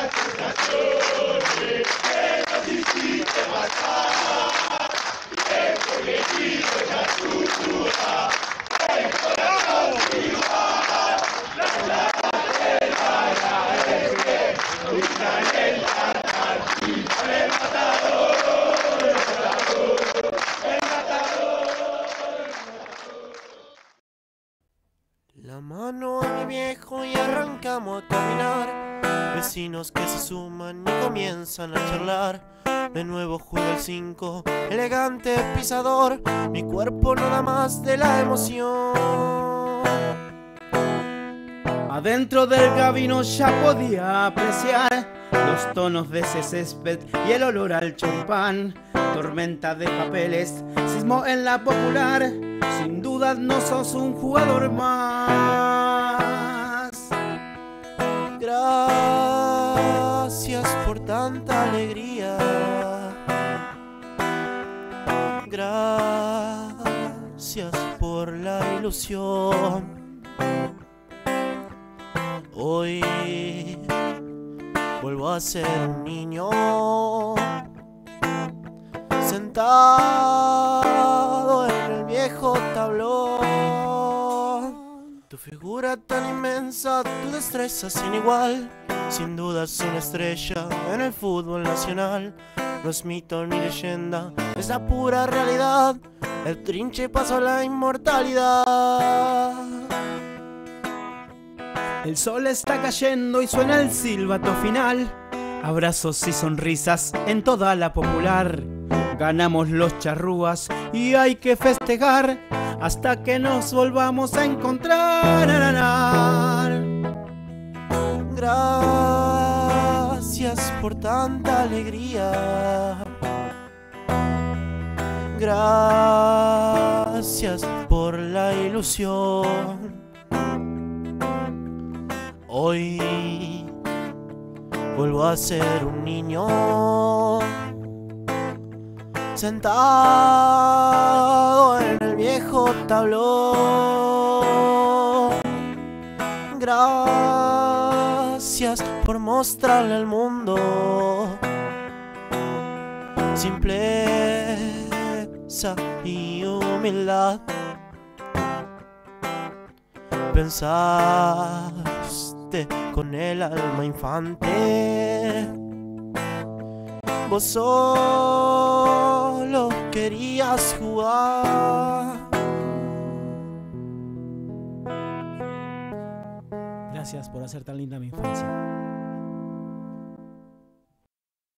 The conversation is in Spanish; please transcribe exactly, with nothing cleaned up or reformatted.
La mano a mi viejo y arrancamos a caminar. Vecinos que se suman y comienzan a charlar. De nuevo juega el cinco, elegante pisador. Mi cuerpo no da más de la emoción. Adentro del gabino ya podía apreciar los tonos de ese césped y el olor al champán. Tormenta de papeles, sismo en la popular. Sin duda no sos un jugador más. Gracias por tanta alegría. Gracias por la ilusión. Hoy vuelvo a ser un niño sentado en el viejo tablón. Tu figura tan inmensa, tu destreza sin igual. Sin duda es una estrella en el fútbol nacional. No es mito ni leyenda, es la pura realidad. El trinche pasó a la inmortalidad. El sol está cayendo y suena el silbato final. Abrazos y sonrisas en toda la popular. Ganamos los charrúas y hay que festejar hasta que nos volvamos a encontrar. Gracias por tanta alegría. Gracias por la ilusión. Hoy vuelvo a ser un niño sentado en el viejo tablón. Gracias por mostrarle al mundo simpleza y humildad. Pensaste con el alma infante. Vos solo querías jugar. Gracias por hacer tan linda mi infancia.